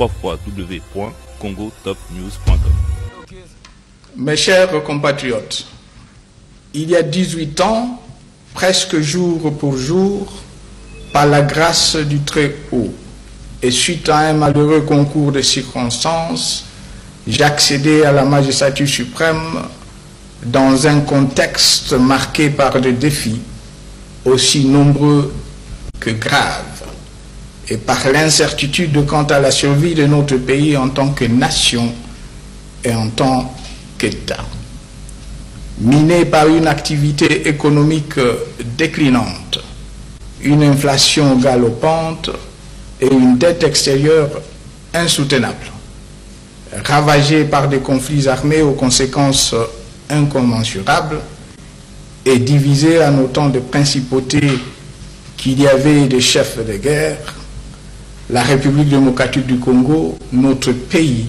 www.congotopnews.com. Mes chers compatriotes, il y a 18 ans, presque jour pour jour, par la grâce du Très-Haut, et suite à un malheureux concours de circonstances, j'accédais à la magistrature suprême dans un contexte marqué par des défis aussi nombreux que graves, et par l'incertitude quant à la survie de notre pays en tant que nation et en tant qu'État. Miné par une activité économique déclinante, une inflation galopante et une dette extérieure insoutenable, ravagé par des conflits armés aux conséquences incommensurables et divisé en autant de principautés qu'il y avait des chefs de guerre, la République démocratique du Congo, notre pays,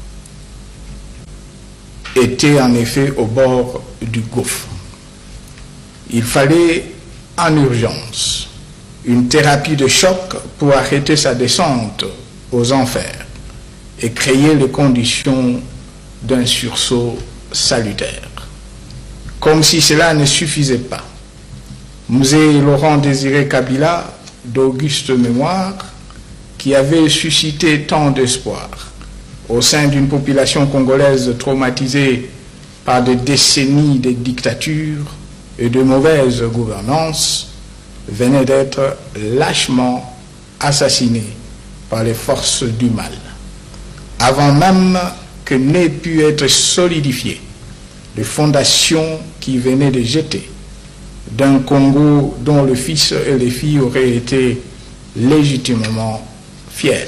était en effet au bord du gouffre. Il fallait en urgence une thérapie de choc pour arrêter sa descente aux enfers et créer les conditions d'un sursaut salutaire. Comme si cela ne suffisait pas, Mzee Laurent Désiré Kabila, d'auguste mémoire, qui avait suscité tant d'espoir au sein d'une population congolaise traumatisée par des décennies de dictature et de mauvaise gouvernance, venait d'être lâchement assassiné par les forces du mal, avant même que n'aient pu être solidifiées les fondations qui venaient de jeter d'un Congo dont le fils et les filles auraient été légitimement fiers.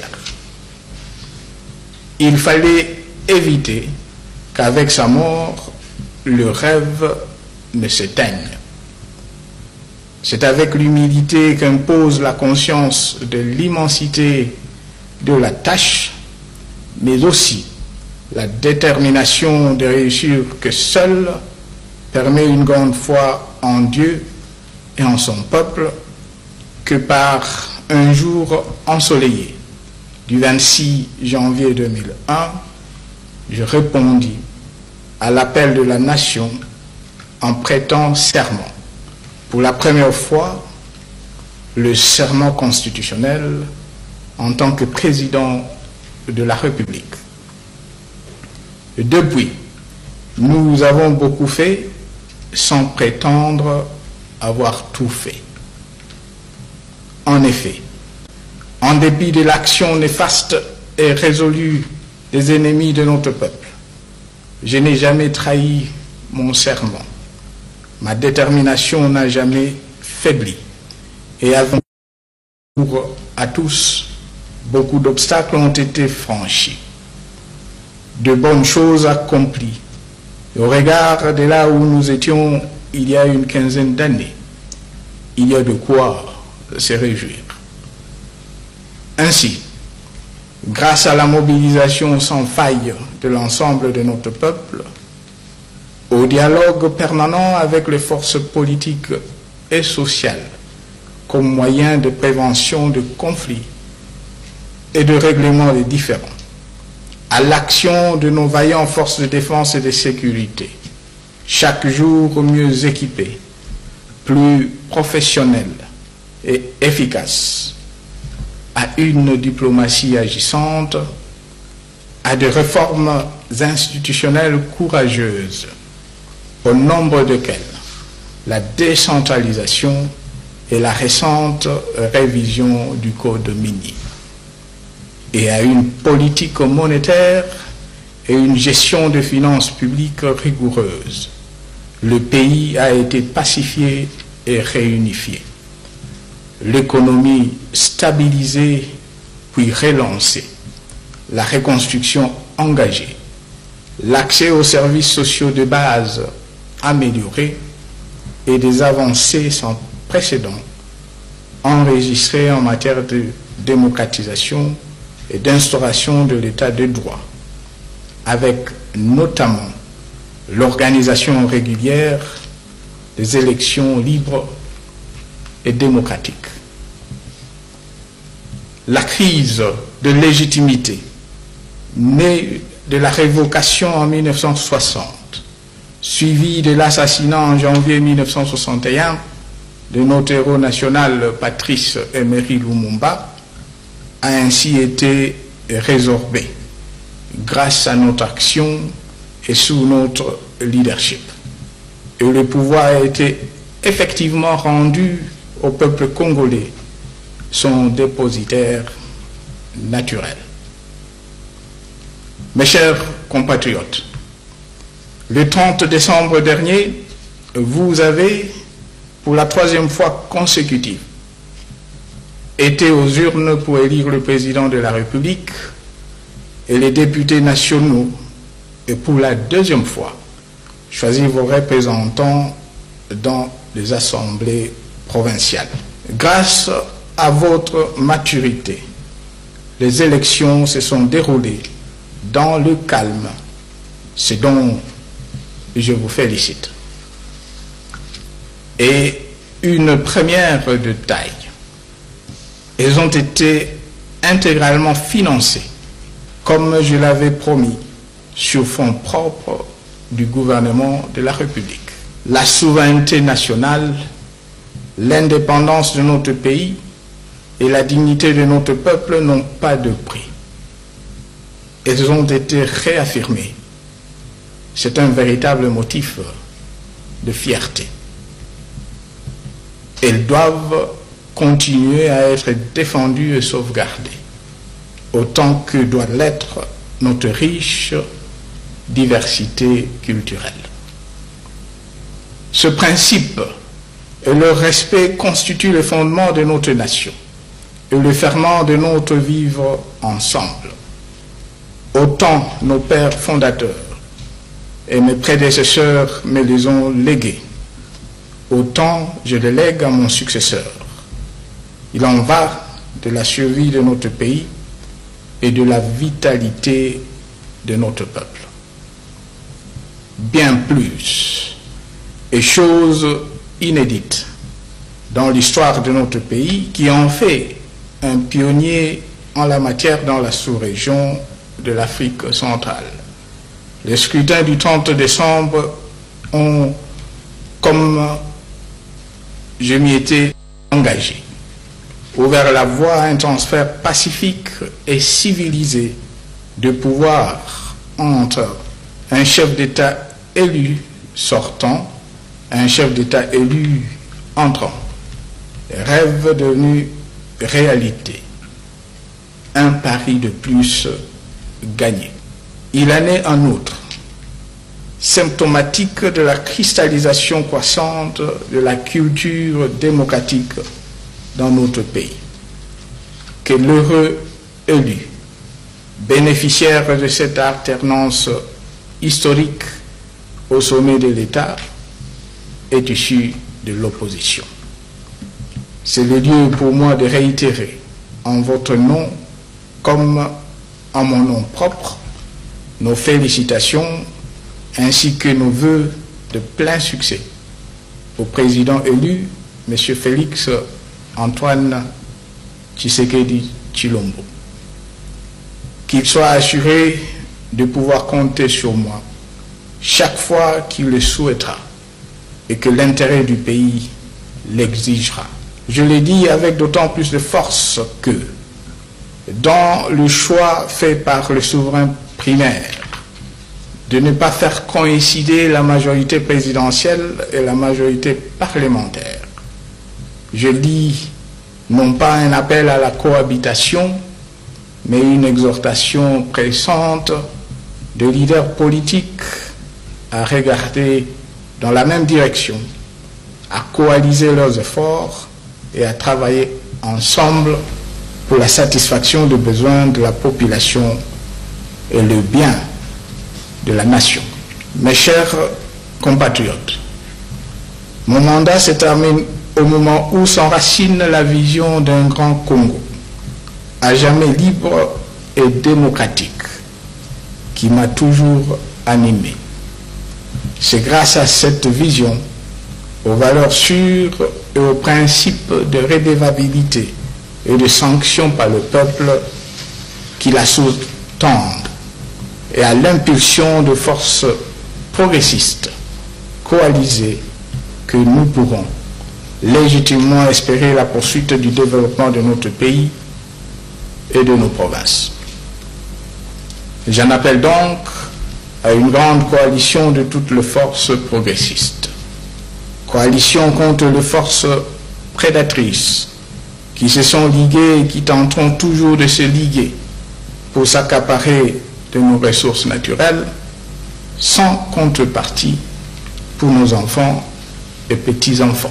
Il fallait éviter qu'avec sa mort, le rêve ne s'éteigne. C'est avec l'humilité qu'impose la conscience de l'immensité de la tâche, mais aussi la détermination de réussir que seule permet une grande foi en Dieu et en son peuple, que par un jour ensoleillé du 26 janvier 2001, je répondis à l'appel de la nation en prêtant serment, pour la première fois, le serment constitutionnel en tant que président de la République. Depuis, nous avons beaucoup fait sans prétendre avoir tout fait. En effet, en dépit de l'action néfaste et résolue des ennemis de notre peuple, je n'ai jamais trahi mon serment. Ma détermination n'a jamais faibli. Et avant à tous, beaucoup d'obstacles ont été franchis. De bonnes choses accomplies. Au regard de là où nous étions il y a une quinzaine d'années, il y a de quoi se réjouir. Ainsi, grâce à la mobilisation sans faille de l'ensemble de notre peuple, au dialogue permanent avec les forces politiques et sociales comme moyen de prévention de conflits et de règlement des différends, à l'action de nos vaillantes forces de défense et de sécurité, chaque jour mieux équipées, plus professionnelles et efficaces, à une diplomatie agissante, à des réformes institutionnelles courageuses, au nombre desquelles la décentralisation et la récente révision du Code minier, et à une politique monétaire et une gestion des finances publiques rigoureuse, le pays a été pacifié et réunifié. L'économie stabilisée puis relancée, la reconstruction engagée, l'accès aux services sociaux de base amélioré et des avancées sans précédent enregistrées en matière de démocratisation et d'instauration de l'état de droit, avec notamment l'organisation régulière des élections libres et démocratiques. La crise de légitimité né de la révocation en 1960, suivi de l'assassinat en janvier 1961 de notre héros national Patrice Emery Lumumba, a ainsi été résorbé grâce à notre action et sous notre leadership. Et le pouvoir a été effectivement rendu au peuple congolais, son dépositaire naturel. Mes chers compatriotes, le 30 décembre dernier, vous avez, pour la 3e fois consécutive, été aux urnes pour élire le président de la République et les députés nationaux, et pour la 2e fois, choisir vos représentants dans les assemblées provinciales. Grâce à votre maturité, les élections se sont déroulées dans le calme, ce dont je vous félicite. Et une première de taille, elles ont été intégralement financées, comme je l'avais promis, sur fonds propres du gouvernement de la République. La souveraineté nationale, l'indépendance de notre pays et la dignité de notre peuple n'ont pas de prix. Elles ont été réaffirmées. C'est un véritable motif de fierté. Elles doivent continuer à être défendues et sauvegardées, autant que doit l'être notre riche diversité culturelle. Ce principe et le respect constituent le fondement de notre nation et le ferment de notre vivre ensemble. Autant nos pères fondateurs et mes prédécesseurs me les ont légués, autant je les lègue à mon successeur. Il en va de la survie de notre pays et de la vitalité de notre peuple. Bien plus, et chose inédite dans l'histoire de notre pays, qui en fait un pionnier en la matière dans la sous-région de l'Afrique centrale. Les scrutins du 30 décembre ont, comme je m'y étais engagé, ouvert la voie à un transfert pacifique et civilisé de pouvoir entre un chef d'État élu sortant et un chef d'État élu entrant. Rêve devenu réalité. Un pari de plus gagné. Il en est en outre symptomatique de la cristallisation croissante de la culture démocratique dans notre pays, que l'heureux élu, bénéficiaire de cette alternance historique au sommet de l'État, est issu de l'opposition. C'est le lieu pour moi de réitérer en votre nom comme en mon nom propre nos félicitations ainsi que nos vœux de plein succès au président élu, M. Félix Antoine Tshisekedi Tshilombo. Qu'il soit assuré de pouvoir compter sur moi chaque fois qu'il le souhaitera et que l'intérêt du pays l'exigera. Je l'ai dit avec d'autant plus de force que, dans le choix fait par le souverain primaire de ne pas faire coïncider la majorité présidentielle et la majorité parlementaire, je lis non pas un appel à la cohabitation, mais une exhortation pressante de leaders politiques à regarder dans la même direction, à coaliser leurs efforts et à travailler ensemble pour la satisfaction des besoins de la population et le bien de la nation. Mes chers compatriotes, mon mandat se termine au moment où s'enracine la vision d'un grand Congo, à jamais libre et démocratique, qui m'a toujours animé. C'est grâce à cette vision, aux valeurs sûres et aux principes de redevabilité et de sanction par le peuple qui la sous-tendent et à l'impulsion de forces progressistes coalisées que nous pourrons légitimement espérer la poursuite du développement de notre pays et de nos provinces. J'en appelle donc à une grande coalition de toutes les forces progressistes. Coalition contre les forces prédatrices qui se sont liguées et qui tenteront toujours de se liguer pour s'accaparer de nos ressources naturelles sans contrepartie pour nos enfants et petits-enfants.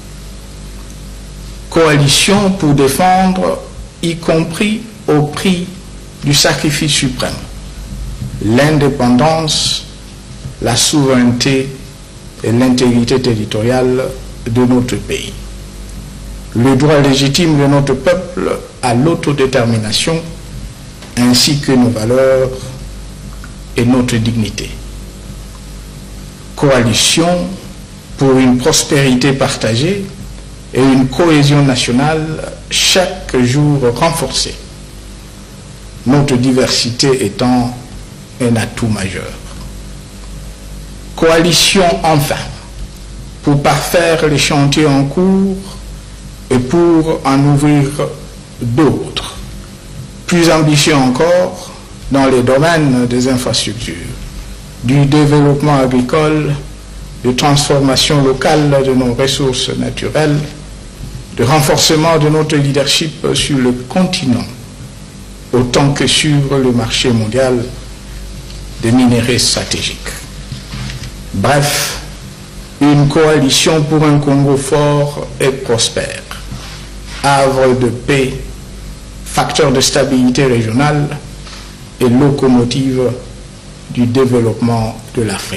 Coalition pour défendre, y compris au prix du sacrifice suprême, l'indépendance, la souveraineté et l'intégrité territoriale de notre pays. Le droit légitime de notre peuple à l'autodétermination, ainsi que nos valeurs et notre dignité. Coalition pour une prospérité partagée et une cohésion nationale chaque jour renforcée, notre diversité étant un atout majeur. Coalition enfin pour parfaire les chantiers en cours et pour en ouvrir d'autres, plus ambitieux encore dans les domaines des infrastructures, du développement agricole, de transformation locale de nos ressources naturelles, de renforcement de notre leadership sur le continent, autant que sur le marché mondial des minéraux stratégiques. Bref, une coalition pour un Congo fort et prospère, havre de paix, facteur de stabilité régionale et locomotive du développement de l'Afrique.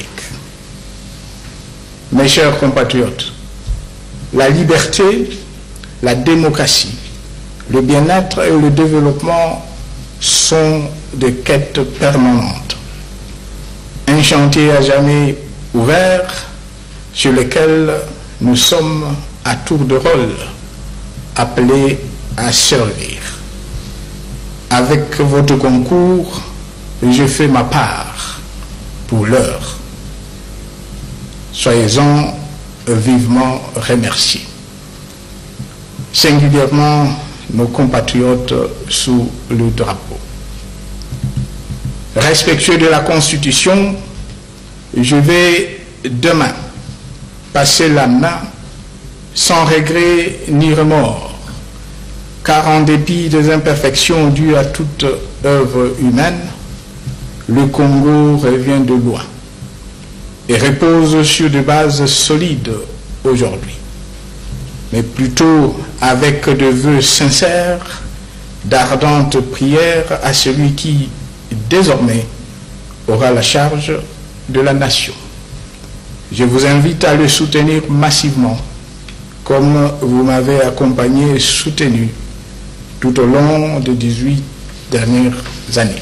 Mes chers compatriotes, la liberté, la démocratie, le bien-être et le développement sont des quêtes permanentes. Un chantier à jamais ouvert sur lequel nous sommes à tour de rôle appelés à servir. Avec votre concours, je fais ma part pour l'heure. Soyez-en vivement remerciés. Singulièrement nos compatriotes sous le drapeau. Respectueux de la Constitution, je vais demain passer la main sans regret ni remords, car en dépit des imperfections dues à toute œuvre humaine, le Congo revient de loin et repose sur des bases solides aujourd'hui, mais plutôt avec de vœux sincères, d'ardentes prières à celui qui, désormais, aura la charge de la nation. Je vous invite à le soutenir massivement, comme vous m'avez accompagné et soutenu tout au long des 18 dernières années.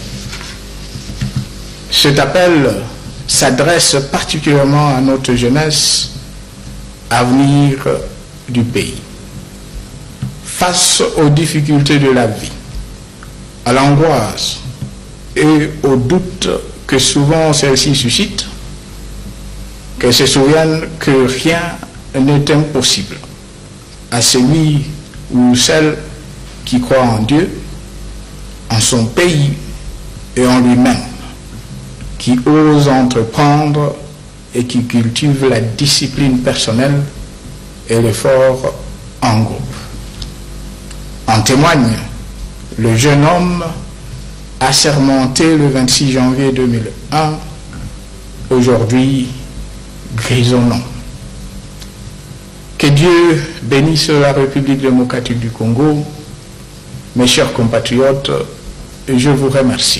Cet appel s'adresse particulièrement à notre jeunesse, avenir du pays. Face aux difficultés de la vie, à l'angoisse et aux doutes que souvent celle-ci suscite, qu'elle se souvienne que rien n'est impossible à celui ou celle qui croit en Dieu, en son pays et en lui-même, qui ose entreprendre et qui cultive la discipline personnelle et l'effort en groupe. En témoigne le jeune homme assermenté le 26 janvier 2001, aujourd'hui grisonnant. Que Dieu bénisse la République démocratique du Congo. Mes chers compatriotes, je vous remercie.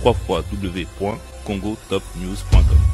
www.congotopnews.com.